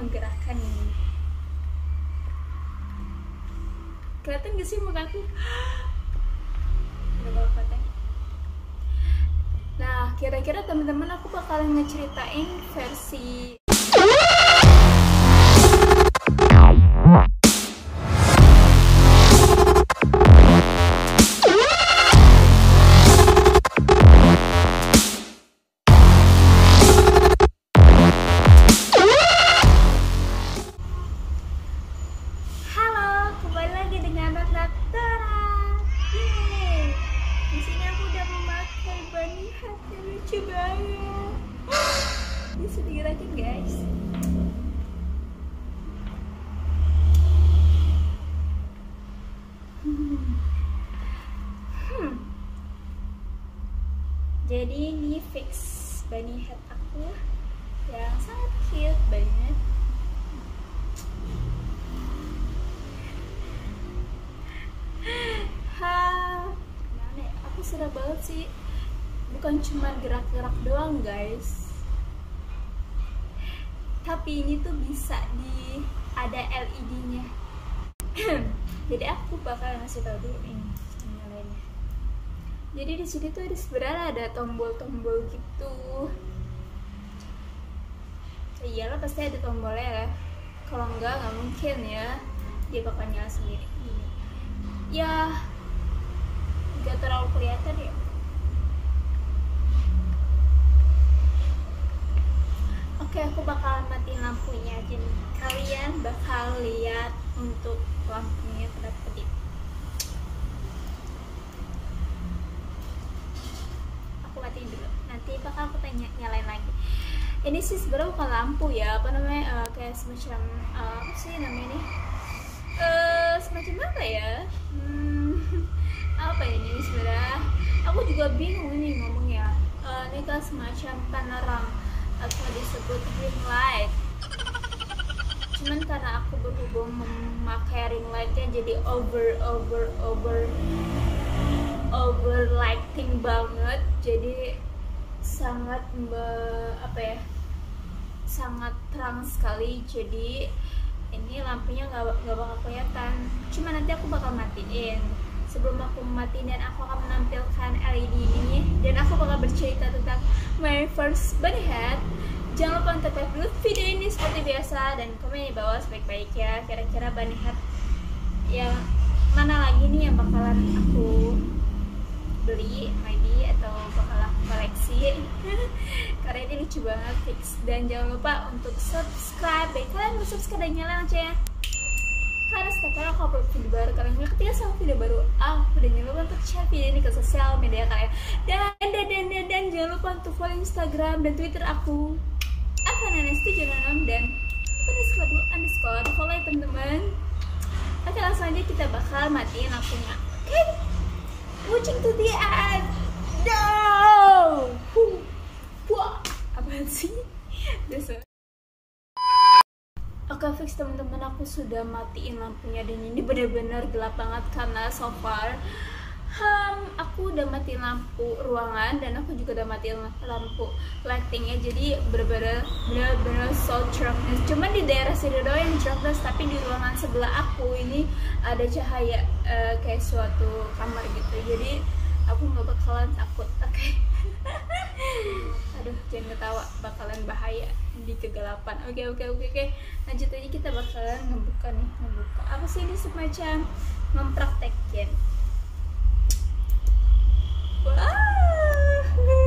menggerakkan ini. Kelihatan gak sih mukaku? Udah bawa foto. Nah, kira-kira teman-teman aku bakalan ngeceritain versi lucu banget. Ini sedih gerakin guys. Jadi ini fix bunny hat aku yang sangat cute banget. Aku serah banget sih. Bukan cuma gerak-gerak doang guys, tapi ini tuh bisa ada LED-nya. Jadi aku bakal ngasih tau dulu ini nyalainnya. Jadi di sini tuh sebenarnya ada tombol-tombol gitu. Iyalah pasti ada tombolnya lah. Kalau nggak mungkin ya dia bakal nyala sendiri. Ya nggak terlalu kelihatan ya. Oke, aku bakal matiin lampunya aja nih. Kalian bakal lihat untuk lampunya kedap-kedip. Aku matiin dulu. Nanti bakal aku tanya nyalain lagi. Ini sih sebenarnya bukan lampu ya, apa namanya? Kayak semacam apa sih namanya nih? Semacam apa ya? Apa ini sebenarnya? Aku juga bingung nih ngomongnya. Ini kan semacam penerang atau disebut ring light. Cuman karena aku berhubung memakai ring lightnya jadi over lighting banget, jadi sangat sangat terang sekali. Jadi ini lampunya nggak bakal kelihatan. Cuma nanti aku bakal matiin. Sebelum aku matiin dan aku akan menampilkan LED ini dan aku bakal bercerita tentang my first bunny hat. Jangan lupa untuk like dulu video ini seperti biasa dan komen di bawah sebaik-baiknya. Kira-kira bunny hat yang mana lagi nih yang bakalan aku beli maybe atau bakal aku koleksi. Karena ini lucu banget fix. Dan jangan lupa untuk subscribe. Baik, kalian mau subscribe dan nyalain loncengnya. Karena setiap kali aku upload video baru, kalian melihat ketika sama video baru aku, dan jangan lupa untuk share video ini ke sosial media kalian. Dan jangan lupa untuk follow Instagram dan Twitter aku @nanes766 dan _2_ follow ya teman-teman. Oke, langsung aja kita bakal matiin lampunya. Oke, watching to the end. No. Wah, apaan sih? Oke fix teman-teman, aku sudah matiin lampunya dan ini benar-benar gelap banget karena so far aku udah matiin lampu ruangan dan aku juga udah matiin lampu lightingnya, jadi benar-benar so darkness. Cuman di daerah sini doang yang darkness, tapi di ruangan sebelah aku ini ada cahaya kayak suatu kamar gitu, jadi aku nggak bakalan takut. Oke. Aduh, jangan ketawa, bakalan bahaya di kegelapan. Oke. Lanjut aja, kita bakalan ngebuka apa sih ini, semacam mempraktekin. Wah.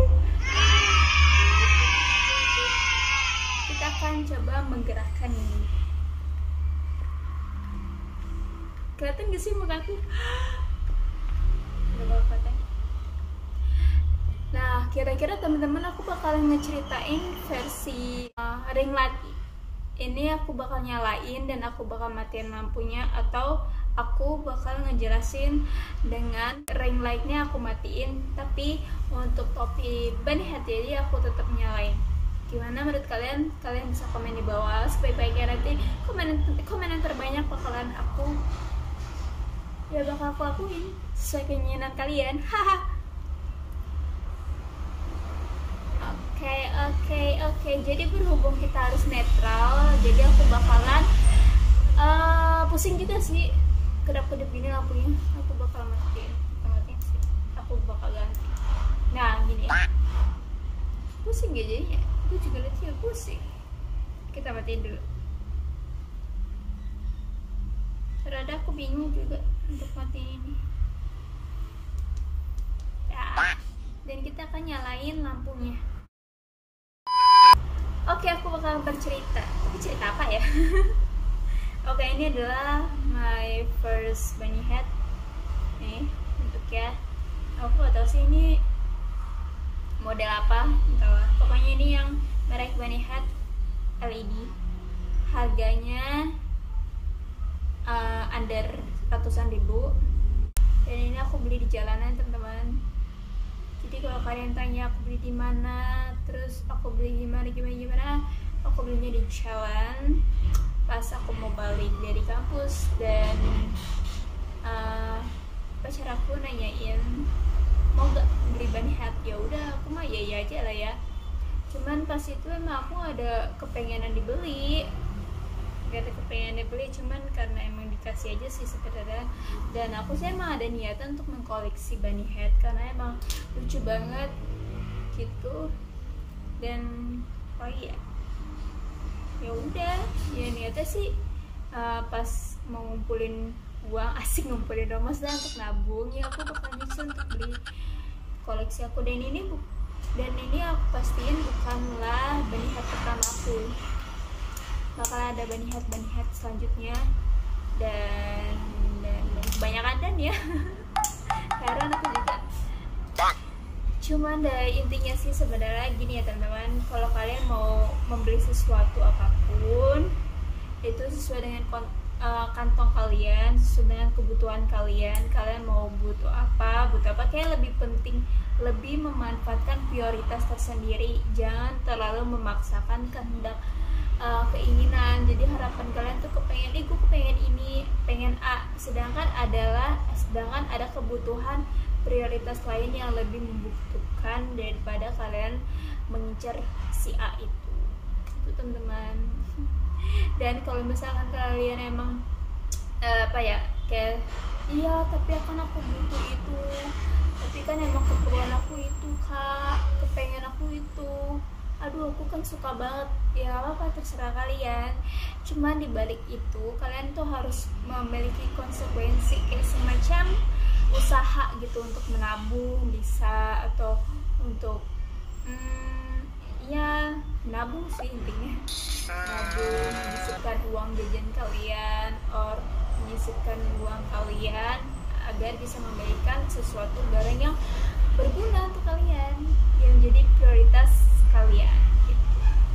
Kita akan coba menggerakkan ini. Kelihatan gak sih mukaku? Udah bawa foto. Nah, kira-kira teman-teman aku bakalan ngeceritain versi ring light ini. Aku bakal nyalain dan aku bakal matiin lampunya, atau aku bakal ngejelasin dengan ring lightnya aku matiin, tapi untuk topi bunny hat jadi aku tetap nyalain. Gimana menurut kalian? Kalian bisa komen di bawah. Sebaik-baiknya nanti komen yang terbanyak bakalan aku lakuin sesuai keinginan kalian. Haha. Oke. Oke, jadi berhubung kita harus netral, jadi aku bakalan pusing juga sih kedap-kedip gini lampunya. Aku bakal matiin sih, aku bakal ganti. Nah gini ya, pusing ya jadinya, aku juga lihat sih pusing. Kita matiin dulu. Terada aku bingung juga untuk matiin ini ya. Dan kita akan nyalain lampunya. Oke, aku bakal bercerita. Tapi cerita apa ya? Oke, ini adalah my first bunny head. Nih, bentuknya. Aku gak tau sih ini model apa, entah. Pokoknya ini yang merek bunny head LED. Harganya under ratusan ribu. Dan ini aku beli di jalanan, teman-teman. Jadi kalau kalian tanya aku beli di mana, terus aku beli gimana, aku belinya di jalan pas aku mau balik dari kampus. Dan pacar aku nanyain mau gak beli bunny head. Ya udah, aku mah iya aja lah ya. Cuman pas itu emang aku ada kepengenan dibeli, cuman karena emang dikasih aja sih sebenarnya. Dan aku sih emang ada niatan untuk mengkoleksi bunny head karena emang lucu banget gitu. Dan oh iya, ya udah, ya niatnya sih pas mau ngumpulin uang, asik ngumpulin uang maksudnya untuk nabung, ya aku bakal nyusun untuk beli koleksi aku. Dan ini aku pastiin bukanlah bunny head pertama aku, bakal ada bunny head selanjutnya dan kebanyakan dan ya karena aku juga. Cuman dari intinya sih sebenarnya gini ya teman-teman, kalau kalian mau membeli sesuatu apapun itu sesuai dengan kantong kalian, sesuai dengan kebutuhan kalian. Kalian mau butuh apa kayak lebih penting, lebih memanfaatkan prioritas tersendiri, jangan terlalu memaksakan kehendak keinginan. Jadi harapan kalian tuh kepengen ini, pengen A, sedangkan ada kebutuhan prioritas lain yang lebih membutuhkan daripada kalian mengincar si A itu teman-teman. Dan kalau misalkan kalian emang kayak iya tapi akan aku butuh itu, tapi kan emang keperluan aku itu kak, kepengen aku itu, aduh aku kan suka banget, ya apa terserah kalian. Cuman dibalik itu kalian tuh harus memiliki konsekuensi, kayak semacam usaha gitu untuk menabung bisa, atau untuk ya menabung sih intinya, nabung, menyisipkan uang jajan kalian or menyisipkan uang kalian agar bisa memberikan sesuatu barang yang berguna untuk kalian, yang jadi prioritas kalian gitu.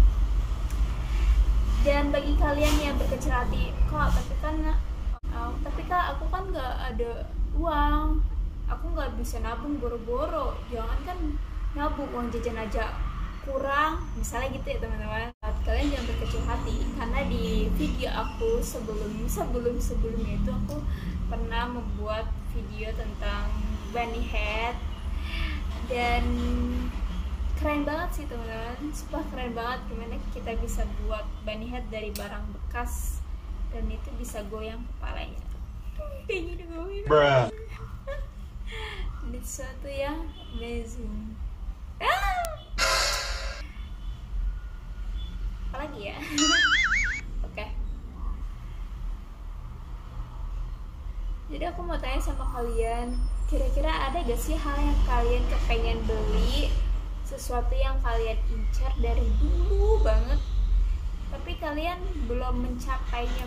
Dan bagi kalian yang berkecil hati, kak tapi kak aku kan nggak ada uang, aku nggak bisa nabung boro-boro. Jangan kan nabung, uang jajan aja kurang misalnya gitu ya teman-teman. Kalian jangan berkecil hati, karena di video aku sebelumnya itu aku pernah membuat video tentang bunny head dan keren banget sih teman-teman, sumpah keren banget gimana kita bisa buat bunny head dari barang bekas dan itu bisa goyang kepalanya kayak gini goyang. Ini sesuatu yang amazing. Apalagi ya. Oke. Jadi aku mau tanya sama kalian, kira-kira ada gak sih hal yang kalian kepengen beli, sesuatu yang kalian incar dari dulu banget, tapi kalian belum mencapainya,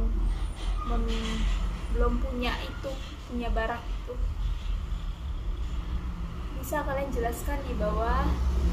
belum punya barang itu? Bisa kalian jelaskan di bawah.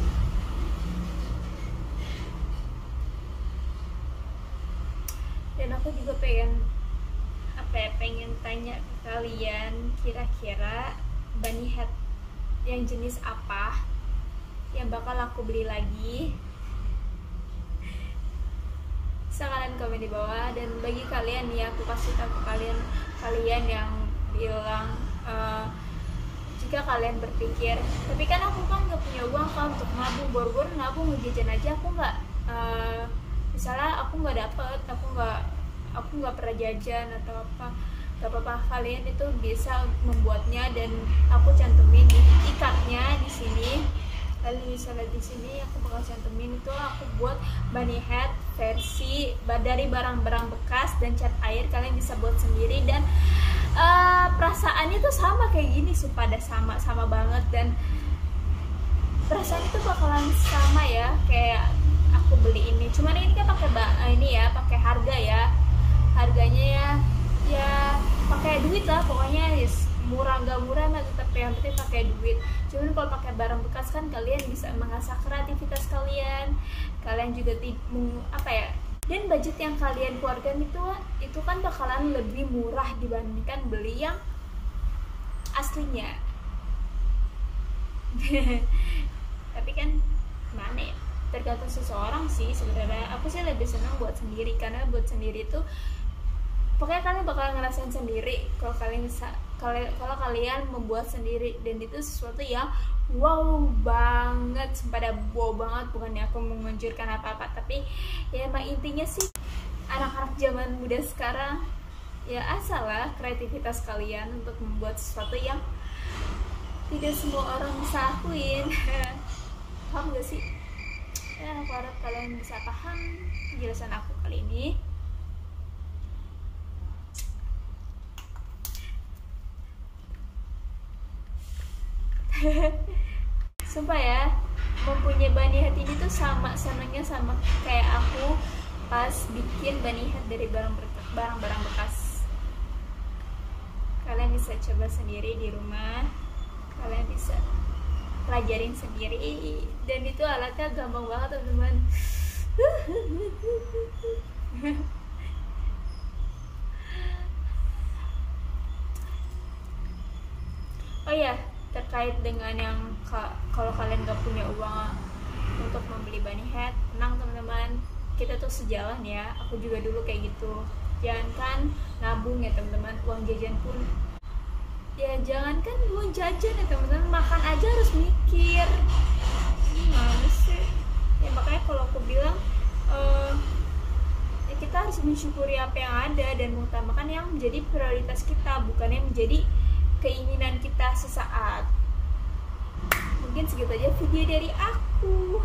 Dan aku juga pengen tanya ke kalian, kira-kira bunny head yang jenis apa yang bakal aku beli lagi? Bisa kalian komen di bawah. Dan bagi kalian ya, aku kasih tahu ke kalian yang bilang jika kalian berpikir, tapi kan aku kan nggak punya uang kan untuk nabung, bor-bor nabung jajan aja aku nggak, misalnya aku nggak dapet, aku nggak pernah jajan atau apa, gak apa-apa, kalian itu bisa membuatnya dan aku cantumin di ikatnya di sini. Kalian bisa lihat di sini, aku bakal cantumin itu aku buat bunny hat versi dari barang-barang bekas dan cat air. Kalian bisa buat sendiri dan perasaannya tuh sama kayak gini, sumpah ada sama banget, dan perasaan itu bakalan sama ya kayak aku beli ini. Cuman ini kan pakai ini ya, pakai harga ya, harganya ya pakai duit lah pokoknya, yes. Murah nggak murah mah tetap yang penting pakai duit. Cuman kalau pakai barang bekas kan kalian bisa mengasah kreativitas kalian juga apa ya, dan budget yang kalian keluarkan itu kan bakalan lebih murah dibandingkan beli yang aslinya. Tapi kan mana ya, tergantung seseorang sih sebenarnya. Aku sih lebih senang buat sendiri, karena buat sendiri tuh pokoknya kalian bakal ngerasain sendiri kalau kalian membuat sendiri, dan itu sesuatu yang wow banget, pada wow banget. Bukannya aku menganjurkan apa-apa, tapi ya emang intinya sih anak-anak zaman muda sekarang ya asalah kreativitas kalian untuk membuat sesuatu yang tidak semua orang bisa lakuin. Paham gak sih? Ya aku harap kalian bisa paham penjelasan aku kali ini. Sumpah ya, mempunyai bunny hat ini tuh senangnya sama kayak aku pas bikin bunny hat dari barang-barang bekas. Kalian bisa coba sendiri di rumah, kalian bisa pelajarin sendiri, dan itu alatnya gampang banget teman-teman. Oh ya, terkait dengan yang kalau kalian gak punya uang untuk membeli bunny hat, tenang teman-teman, kita tuh sejalan ya. Aku juga dulu kayak gitu. Jangankan nabung ya teman-teman, uang jajan pun ya jangankan uang jajan ya teman-teman, makan aja harus mikir. Gimana sih? Ya makanya kalau aku bilang ya kita harus mensyukuri apa yang ada dan mengutamakan yang menjadi prioritas kita, bukan yang menjadi keinginan kita sesaat. Mungkin segitu aja video dari aku.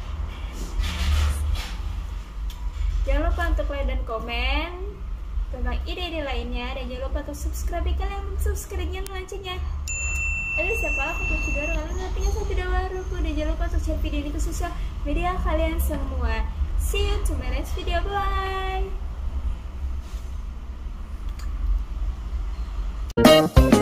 Jangan lupa untuk like dan komen tentang ide-ide lainnya, dan jangan lupa untuk subscribe kalian belum subscribe, nyalain loncengnya. Siapa aku tuh video baru, kalian nantinya saya video baru. Dan jangan lupa untuk share video ini ke sosial media kalian semua. See you to my next video, bye.